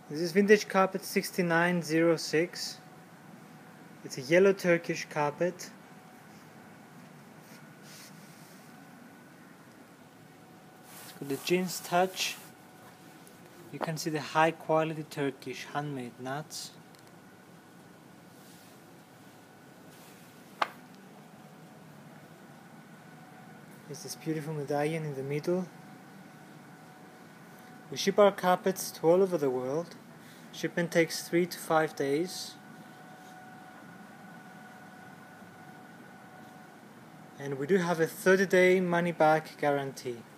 This is Vintage Carpets 6906. It's a yellow Turkish carpet. It's got the jeans touch. You can see the high quality Turkish handmade nuts. There's this beautiful medallion in the middle. We ship our carpets to all over the world. Shipment takes 3 to 5 days. And we do have a 30-day money-back guarantee.